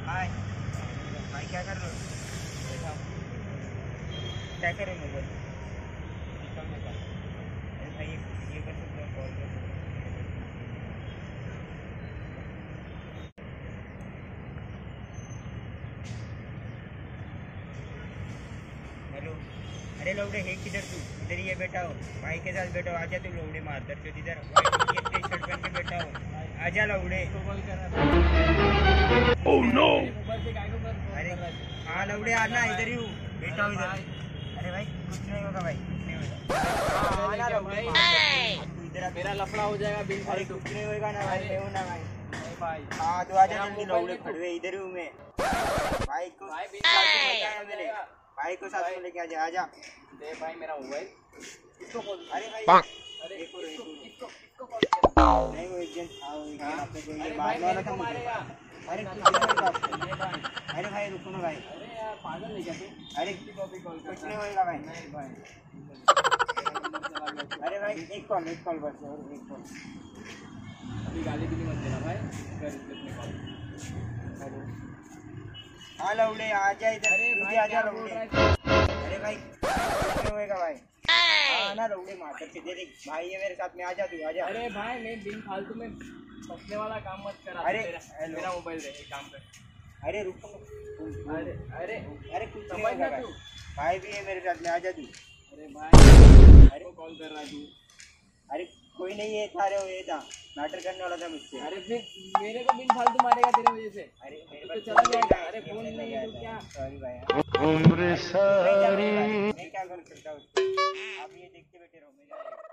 हाय भाई, क्या कर रहे हो? बैठा हूँ। क्या कर रहे हो मोबाइल? अरे भाई ये कर सकते हो, कॉल कर सकते हो। हेलो। अरे लौड़े है किधर तू? इधर ही है, बैठा हो भाई के साथ बैठा हो। आजा तू लौड़े मारकर जो इधर टी शर्ट पहन के बैठा हो। आजा लौड़े। Oh no. अरे हाँ लौड़े, आना, इधर ही हूँ, बैठा हूँ इधर। अरे भाई कुछ नहीं होगा भाई, कुछ नहीं होगा। आना लौड़े, तू इधर आ, मेरा लफड़ा हो जाएगा बिल। अरे कुछ नहीं होगा ना भाई, मैं हूँ ना भाई। भाई हाँ तो आजा जल्दी लौड़े, खड़वे इधर ही हूँ मैं। भाई को साथ में बताया मैंने, भाई को साथ में लेके आजा। आजा दे भाई मेरा मोबाइल। इसको कॉल। अरे भाई अरे देखो इसको कॉल किया। नहीं, वो एजेंट आपको कोई अरे भाई मारने वाला मेरे था को मुझे। मारेगा। अरे कुछ नहीं होगा आपको। ये भाई। अरे भाई रुको ना भाई। अरे यार पागल है क्या तू? अरे कॉपी कॉल कुछ नहीं होगा भाई। नहीं भाई। अरे भाई एक कॉल बस, और एक कॉल। अभी गाली भी नहीं मत देना भाई। कर इसमें कॉल। हेलो। हाँ लौड़े आजा इधर। अरे तू भी भाई आजा क्या बोल लौड़े। रहा है? अरे भाई कुछ नहीं होगा भाई। हाँ ना लौड़े मारकर के दे देख भाई, ये मेरे साथ में आजा, तू आजा। अरे भाई मैं बिन फालतू में फंसने वाला काम मत करा। अरे, मेरा मोबाइल दे, एक काम कर। अरे रुको। अरे अरे अरे कुछ नहीं समझ होगा ना भाई। तू। भाई भी है मेरे साथ में, आजा तू। अरे भाई अरे कॉल कर रहा है तू। अरे कोई नहीं है, था रे वो, ये था मैटर करने वाला था मुझसे। अरे फिर मेरे को बिन फालतू मारेगा तेरे वजह से। अरे मेरे तो पास चला फोन जाएगा। नहीं है, अरे इसलिए फोन मैंने नहीं लगाया है तो था। क्या? सॉरी भाई। उम्र सारी मैं क्या कर सकता हूँ? आप ये देखते बैठे रहो, मैं जा रहा हूँ।